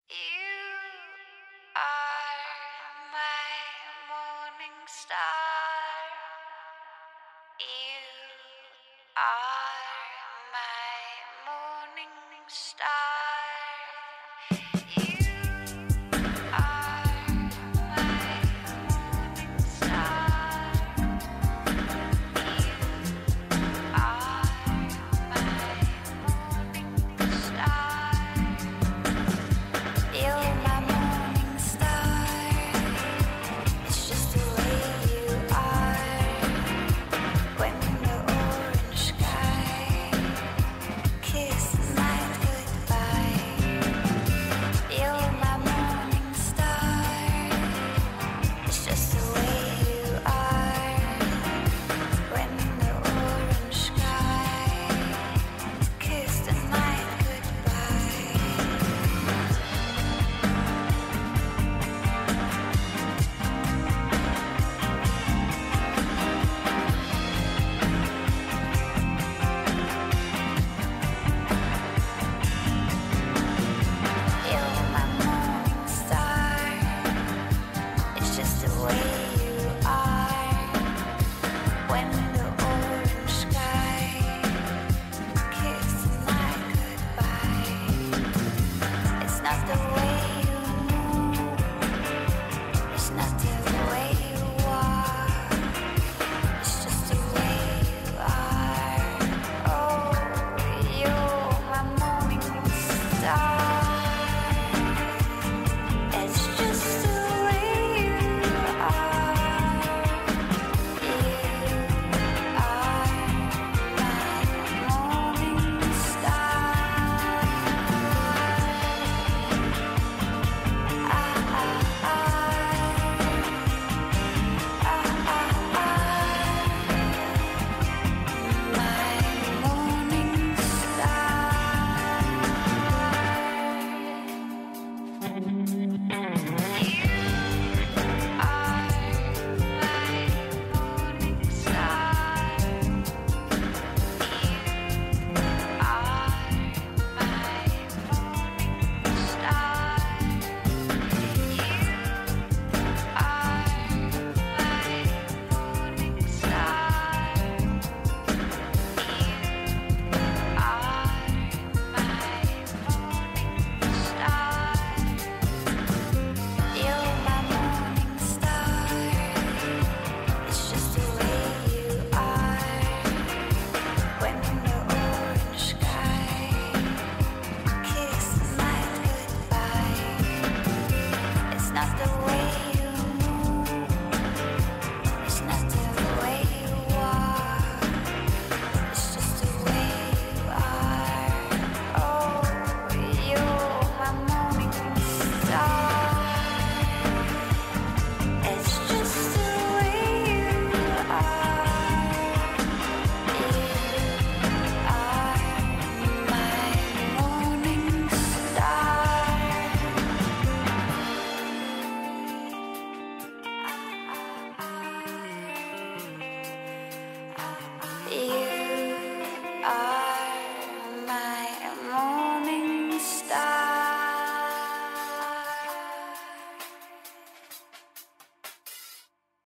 You are my morning star. You are my morning star. You are my morning star. You are my morning star. You're my morning star. It's just the way you are. When the orange sky kiss the night goodbye. You're my morning star. It's just the way you are. When the orange sky kiss the night goodbye. You're my morning star. It's just the way you are. When the orange sky kisses the night goodbye. It's not the way you move. It's not the way you walk. It's just the way you are. Oh, you're my morning star. It's just the way you are. You are my morning star. My morning You're my morning star. It's just the way you are. When the orange sky kisses the night goodbye. It's not the way you move. It's not the way you walk. It's just the way you are. Oh, you're my morning star. It's just the way you are. You are my morning star. You